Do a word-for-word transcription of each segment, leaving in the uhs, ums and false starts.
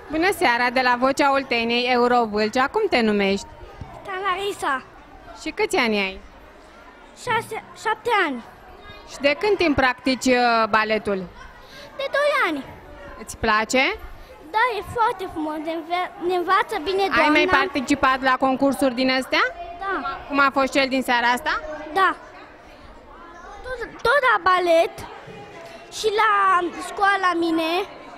Bună seara, de la Vocea Olteniei, Eurovâlcea. Cum te numești? Tanarisa. Și câți ani ai? Șase, șapte ani. Și de când timp practici uh, baletul? De doi ani. Îți place? Da, e foarte frumos. Ne, înve- ne învață bine doamna. Ai mai participat la concursuri din astea? Da. Cum a fost cel din seara asta? Da. Tot, tot la balet și la școală la mine.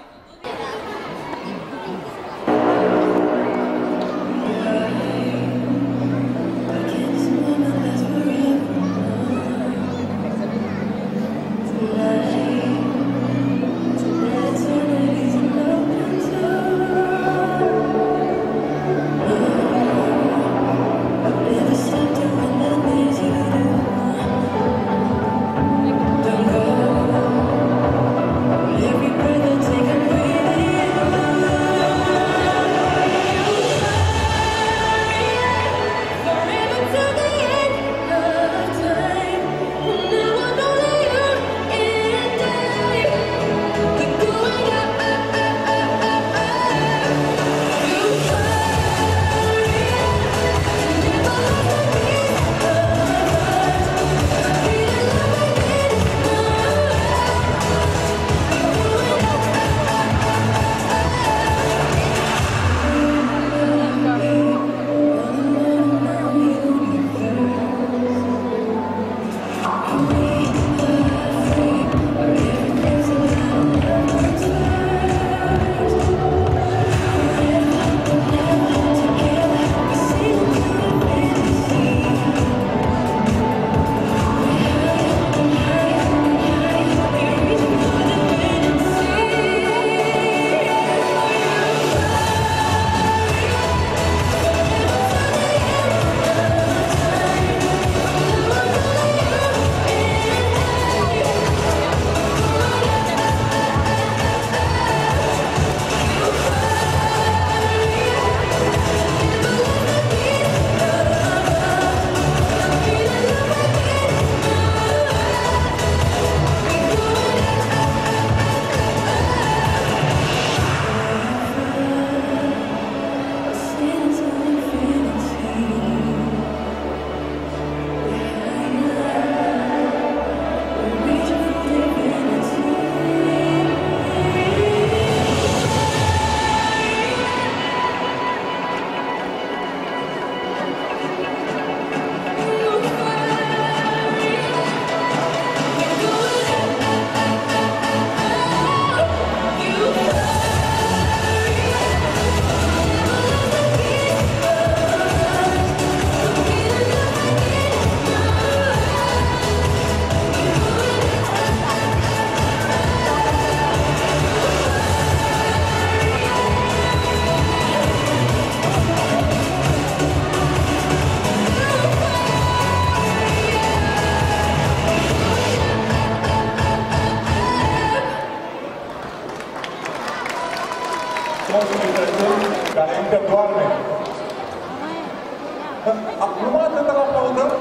Care încă doarme. Acum atâta la aplaudăm?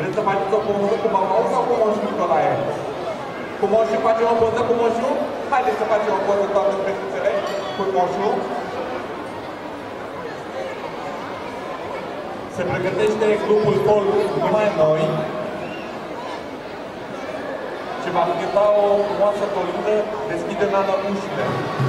Vreți să faceți o poză cu mama sau cu Moșu Nicolae? Cu Moșu facem o poză cu Moșu? Haideți să facem o poză toate fetițele cu Moșu. Se pregătește grupul folk Numai Noi ce va cânta o frumoasă colindă, deschide Nana ușile.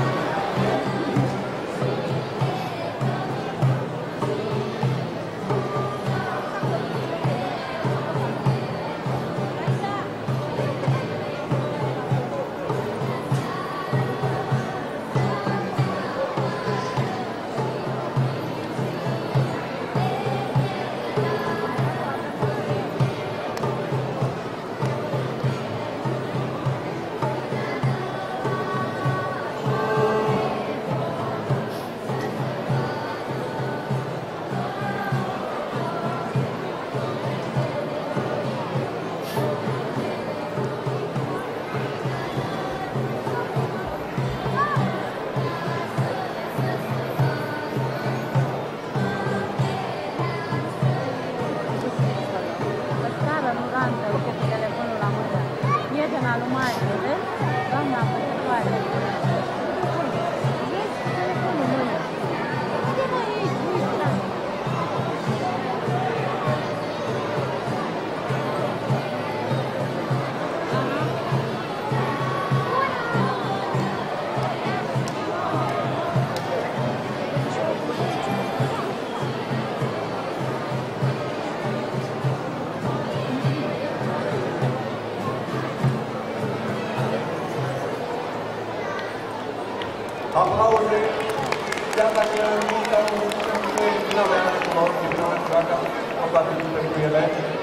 Aplauze, chiar dacă nu stau în din mea mea cunosc, din mea mea dragă, am dat cu ele.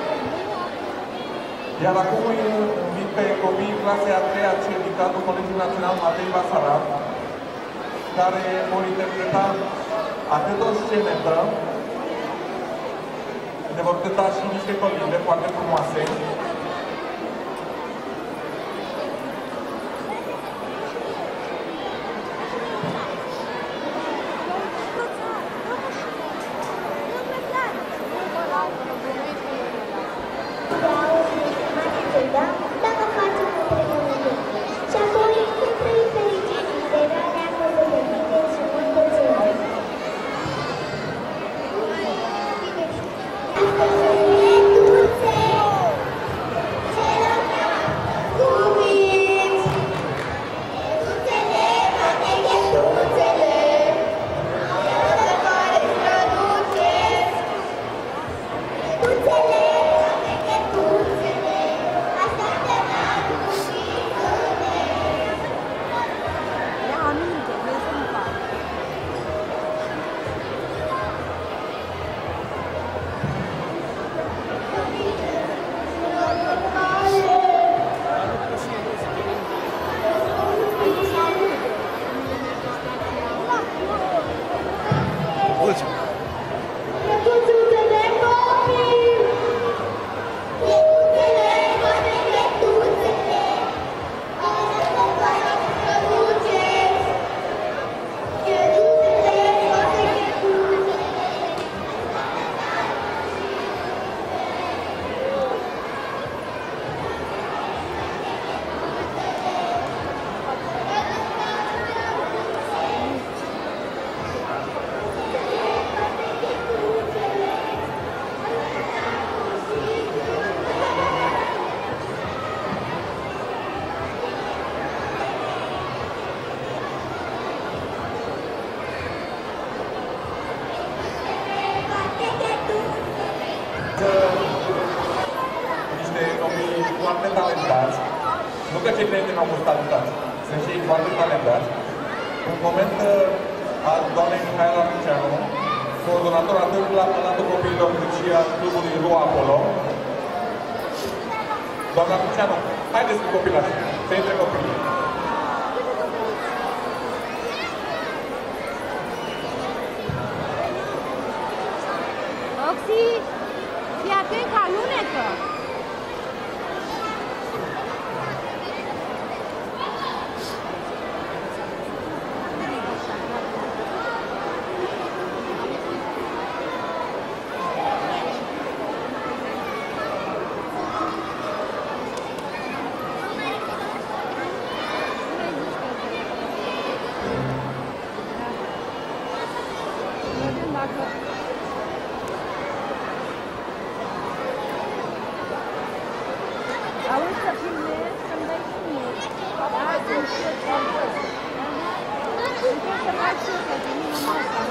Iar acum îi invit pe copiii clasei a treia C din cadrul Colegiului Național Matei Basarab, care vor interpreta atât o scenetă, ne vor cânta și niște colinde foarte frumoase. Foarte talentați. Nu că cei prieteni au fost talentați, sunt și ei foarte talentați. Un moment al doamnei Mihaela Luceanu, coordonator atât la Palatul Copiilor cât și al clubului Rua Apollo. Doamna Luceanu, haideți cu copilașii, să intre copiii. Oxy, fii atent că alunecă! să filmezi, să-mi dai și mie. Da, sunt și eu ce-am fost. Încerc să fac și eu, că de mine nu asta.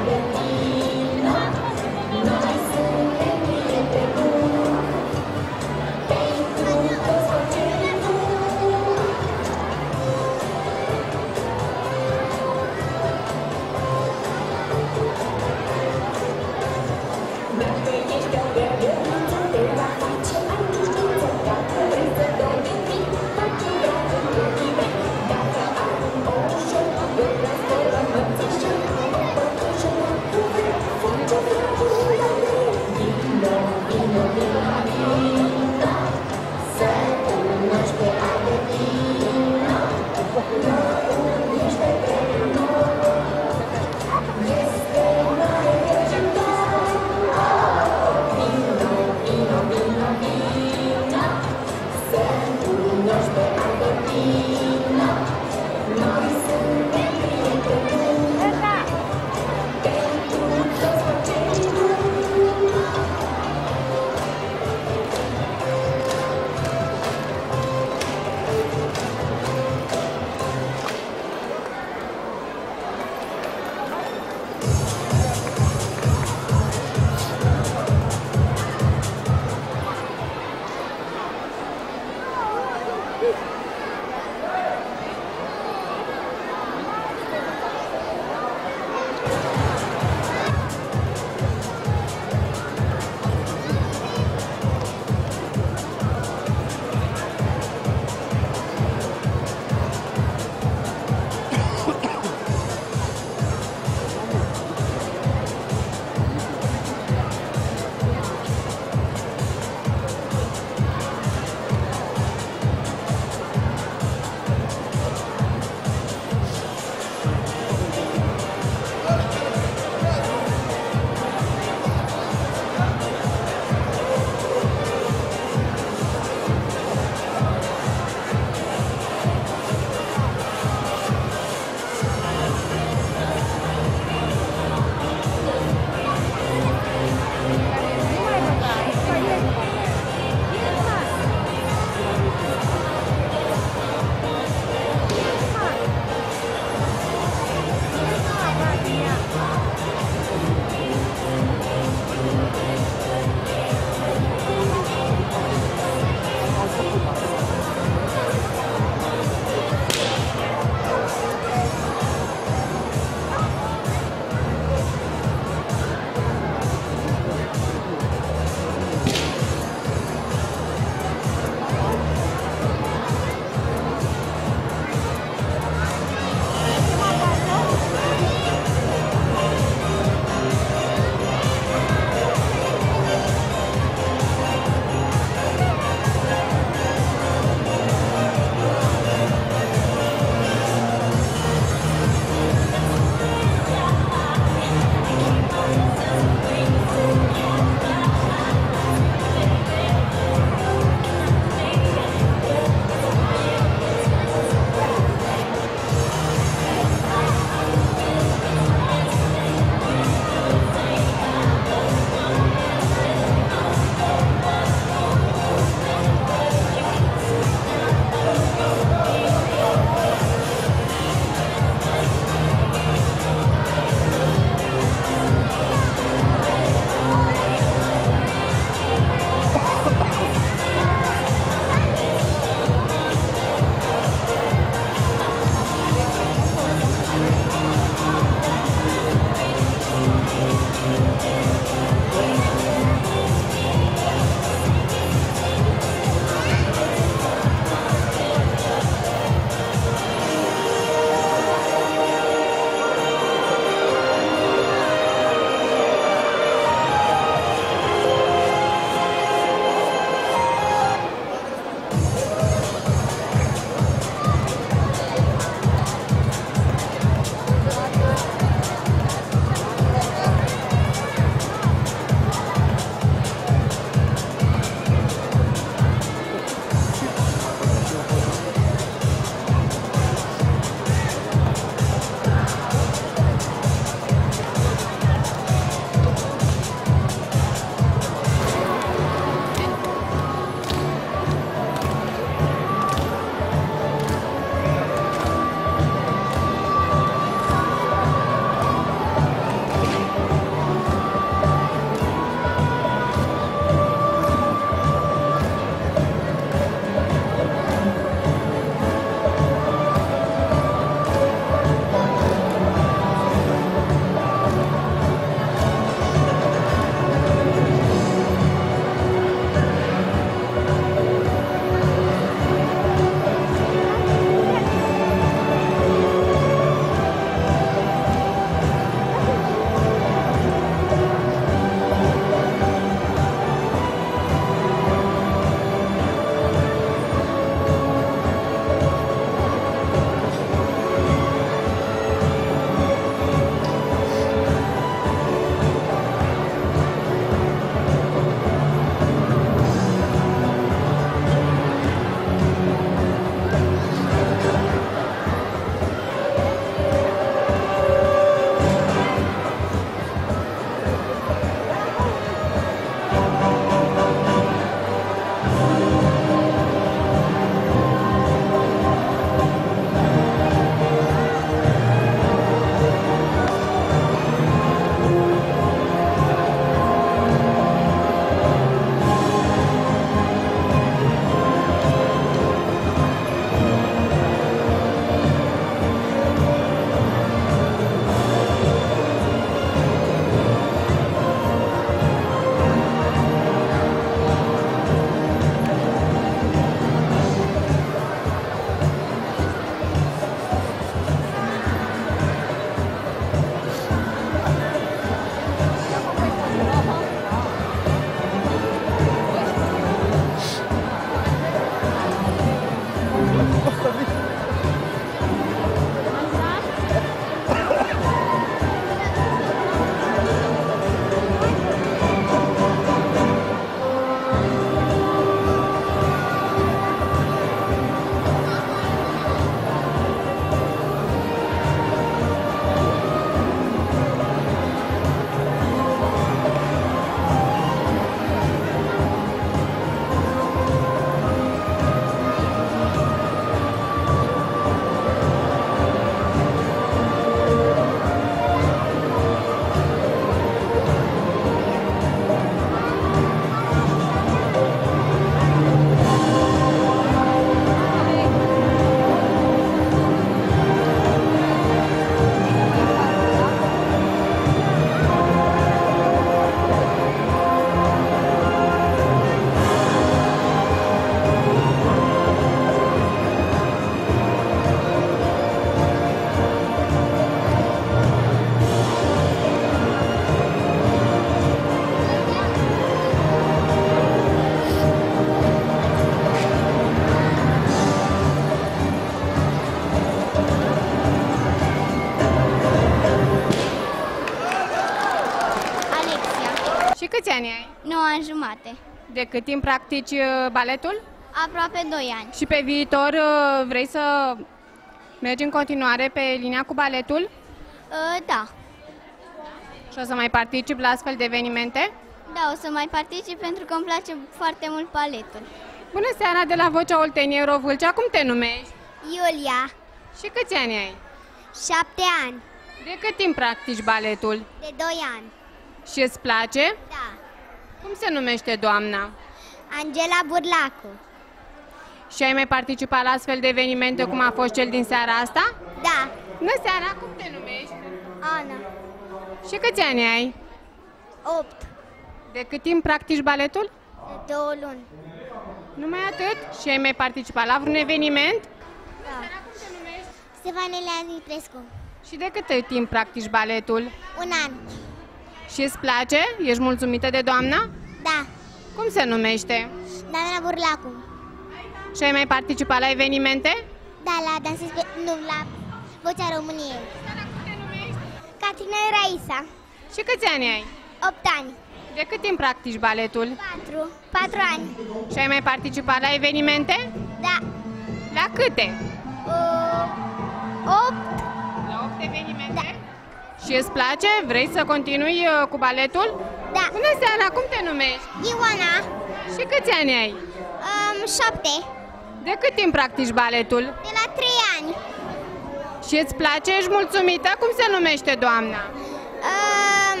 câți ani ai? nouă ani jumate. De cât timp practici uh, baletul? Aproape doi ani. Și pe viitor uh, vrei să mergi în continuare pe linia cu baletul? Uh, da. Și o să mai participi la astfel de evenimente? Da, o să mai particip pentru că îmi place foarte mult baletul. Bună seara de la Vocea Olteniei Eurovâlcea, cum te numești? Iulia, Și câți ani ai? șapte ani. De cât timp practici baletul? De doi ani. Și îți place? Da. Cum se numește doamna? Angela Burlacu. Și ai mai participat la astfel de evenimente cum a fost cel din seara asta? Da. Bună seara, cum te numești? Ana. Și câți ani ai? opt. De cât timp practici baletul? De două luni. Numai atât? Și ai mai participat la vreun eveniment? Da. Cum te numești? Stefanele Anitrescu. Și de cât timp practici baletul? Un an. Și îți place? Ești mulțumită de doamna? Da. Cum se numește? Doamna Burlacu. Și ai mai participat la evenimente? Da, la Dansez pe... Nu, la Vocea României. Cum te numești? Catrina Raisa. Și câți ani ai? opt ani. De cât timp practici baletul? patru. patru ani. Și ai mai participat la evenimente? Da. La câte? Uh, opt. La opt evenimente? Da. Și îți place? Vrei să continui uh, cu baletul? Da. Bună seara, cum te numești? Ioana. Și câți ani ai? Um, șapte. De cât timp practici baletul? De la trei ani. Și îți place? Ești mulțumită? Cum se numește doamna? Um,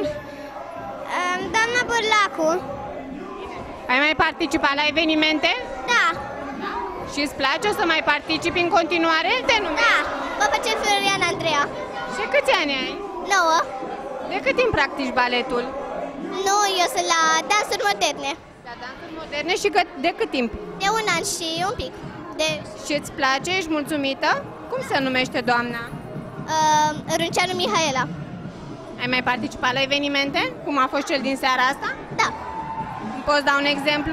um, doamna Burlacu. Ai mai participat la evenimente? Da. Și îți place? O să mai participi în continuare? Te numești? Da. Mă face Florian Andreea. Și câți ani ai? nouă. De cât timp practici baletul? Nu, eu sunt la dansuri moderne. La dansuri moderne și că, de cât timp? De un an și un pic. De Și îți place? Ești mulțumită? Cum se numește doamna? uh, Rânceanu Mihaela. Ai mai participat la evenimente? Cum a fost cel din seara asta? Da. Îmi poți da un exemplu?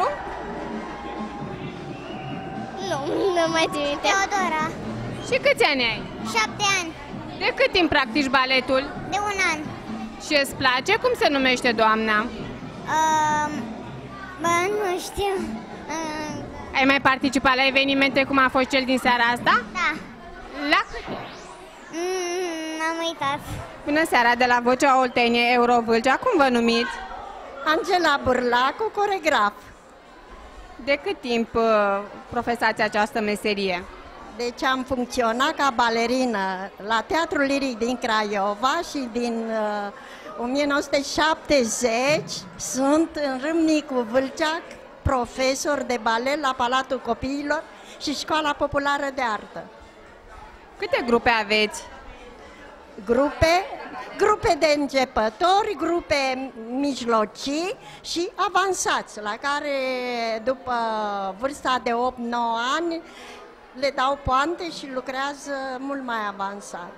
Nu, nu mai țin minte. Teodora. Și câți ani ai? Șapte ani. De cât timp practici baletul? De un an. Și îți place? Cum se numește doamna? Uh, bă, nu știu. Uh, Ai mai participat la evenimente cum a fost cel din seara asta? da. La câte? Mm, am uitat. Bună seara de la Vocea Olteniei Eurovâlcea, cum vă numiți? Angela Burlacu, coregraf. De cât timp uh, profesați această meserie? Deci am funcționat ca balerină la Teatrul Liric din Craiova și din uh, o mie nouă sute șaptezeci sunt în Râmnicu Vâlcea profesor de balet la Palatul Copiilor și Școala Populară de Artă. Câte grupe aveți? Grupe, grupe de începători, grupe mijlocii și avansați, la care după vârsta de opt nouă ani le dau poante și lucrează mult mai avansat.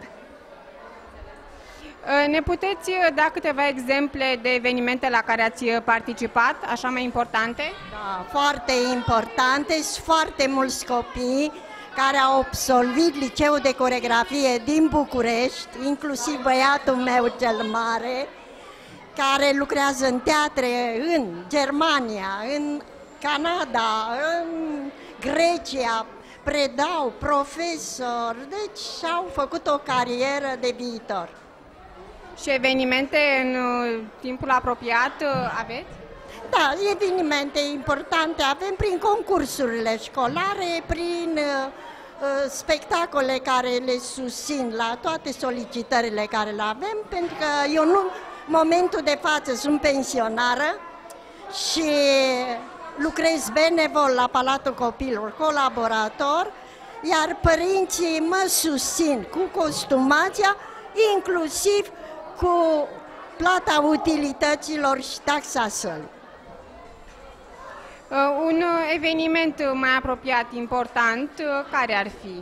Ne puteți da câteva exemple de evenimente la care ați participat, așa mai importante? Da, foarte importante, sunt foarte mulți copii care au absolvit liceul de coregrafie din București, inclusiv băiatul meu cel mare, care lucrează în teatre în Germania, în Canada, în Grecia, predau, profesor, deci au făcut o carieră de viitor. Și evenimente în timpul apropiat aveți? Da, evenimente importante avem prin concursurile școlare, prin uh, spectacole care le susțin la toate solicitările care le avem, pentru că eu nu, momentul de față sunt pensionară și lucrez benevol la Palatul Copilor, colaborator, iar părinții mă susțin cu costumația, inclusiv cu plata utilităților și taxa sălii. Uh, un eveniment mai apropiat, important, uh, care ar fi?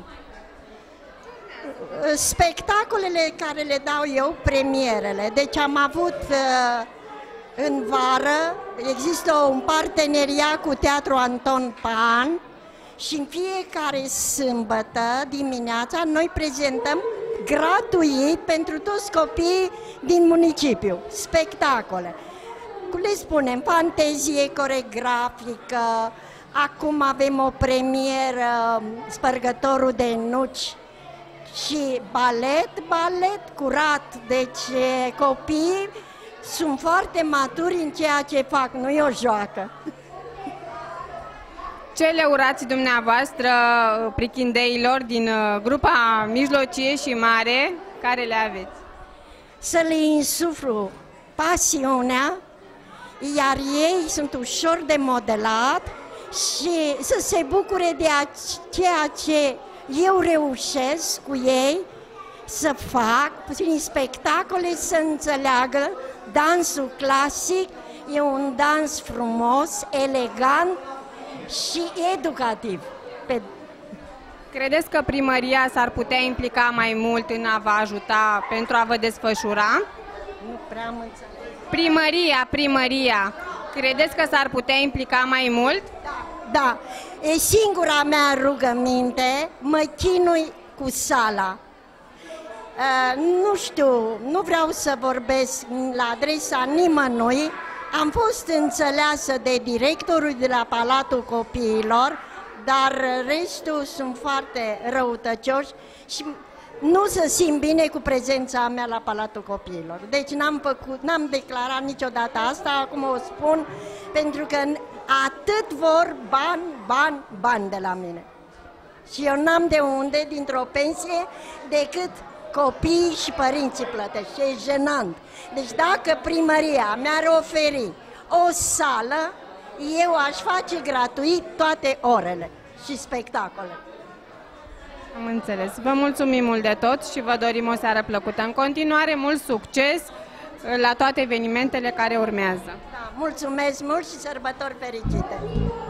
Spectacolele care le dau eu, premierele. Deci am avut uh, în vară, există un parteneriat cu Teatrul Anton Pan și în fiecare sâmbătă dimineața noi prezentăm gratuit pentru toți copiii din municipiu spectacole. cum le spunem, fantezie coregrafică. Acum avem o premieră, Spărgătorul de nuci, și balet, balet curat. Deci copiii sunt foarte maturi în ceea ce fac, nu e o joacă. Ce le urați dumneavoastră prichindeilor din grupa mijlocie și mare care le aveți? Să le insuflu pasiunea, iar ei sunt ușor de modelat și să se bucure de ceea ce eu reușesc cu ei să fac, prin spectacole să înțeleagă dansul clasic, e un dans frumos, elegant și educativ. Pe... Credeți că primăria s-ar putea implica mai mult în a vă ajuta pentru a vă desfășura? Nu prea am înțeles. Primăria, primăria, credeți că s-ar putea implica mai mult? Da, da. E singura mea rugăminte, mă chinui cu sala. Uh, nu știu, nu vreau să vorbesc la adresa nimănui. Am fost înțeleasă de directorul de la Palatul Copiilor, dar restul sunt foarte răutăcioși și nu se simt bine cu prezența mea la Palatul Copiilor. Deci n-am făcut, n-am declarat niciodată asta, acum o spun, pentru că atât vor bani, bani, bani de la mine. Și eu n-am de unde, dintr-o pensie, decât copiii și părinții plătesc. E jenant. Deci dacă primăria mi-ar oferi o sală, eu aș face gratuit toate orele și spectacole. Am înțeles. Vă mulțumim mult de tot și vă dorim o seară plăcută. În continuare, mult succes la toate evenimentele care urmează. Da, mulțumesc mult și sărbători fericite!